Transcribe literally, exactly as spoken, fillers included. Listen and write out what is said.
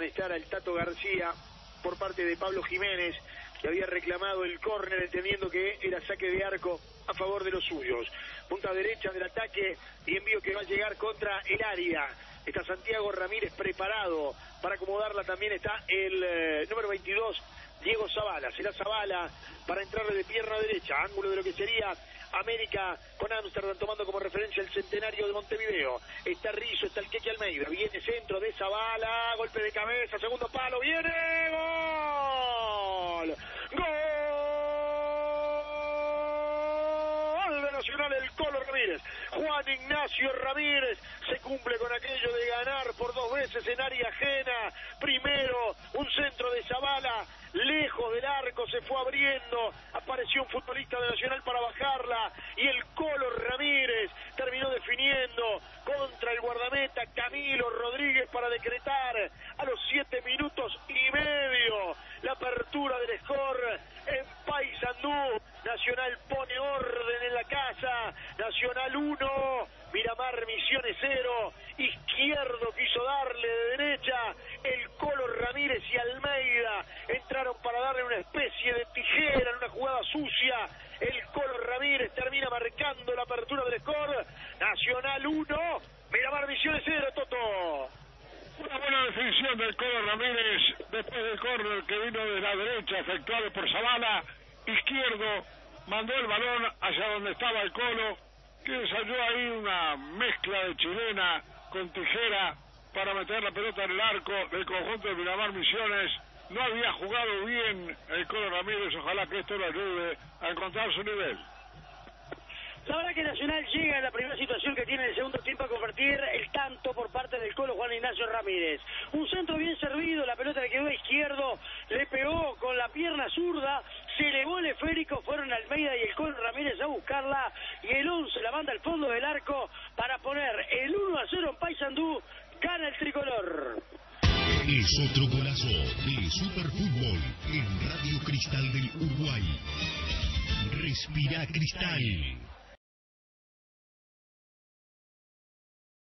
amonestar al Tato García por parte de Pablo Jiménez, que había reclamado el córner entendiendo que era saque de arco a favor de los suyos. Punta derecha del ataque y envío que va a llegar contra el área. Está Santiago Ramírez preparado para acomodarla. También está el eh, número veintidós, Diego Zavala. Será Zavala para entrarle de pierna derecha, ángulo de lo que sería América con Amsterdam, tomando como referencia el centenario de Montevideo. Está Rizzo, está el Queque Almeida, viene centro de Zavala, golpe de cabeza, segundo palo, viene, gol, gol de Nacional, el Colo Ramírez. Juan Ignacio Ramírez se cumple con aquello de ganar por dos veces en área ajena. Primero, un centro de Zavala, lejos del arco, se fue abriendo, apareció un futbolista de Nacional para bajarla y el Colo Ramírez terminó definiendo contra el guardameta Camilo Rodríguez para decretar a los siete minutos y medio la apertura del score en Paysandú. Nacional pone orden en la casa, Nacional uno, Miramar Misiones cero. Izquierdo quiso darle de derecha, el Colo Ramírez y Almeida entraron para darle una especie de tijera en una jugada sucia. El Colo Ramírez termina marcando la apertura del score. Nacional uno, Miramar Misiones cero, Toto. Una buena definición del Colo Ramírez después del córner que vino de la derecha, efectuado por Zavala. Izquierdo mandó el balón hacia donde estaba el Colo, que salió ahí una mezcla de chilena con tijera para meter la pelota en el arco del conjunto de Miramar Misiones. No había jugado bien el Colo Ramírez, ojalá que esto lo ayude a encontrar su nivel. La verdad que Nacional llega a la primera situación que tiene en el segundo tiempo a convertir el tanto por parte del Colo Juan Ignacio Ramírez. Un centro bien servido, la pelota le quedó a izquierdo, le pegó con la pierna zurda, se elevó el esférico, fueron Almeida y el Colo Ramírez a buscarla y el once la manda al fondo del arco para poner el uno a cero en Paysandú, gana el tricolor. Es otro golazo de Superfútbol en Radio Cristal del Uruguay. Respira Cristal.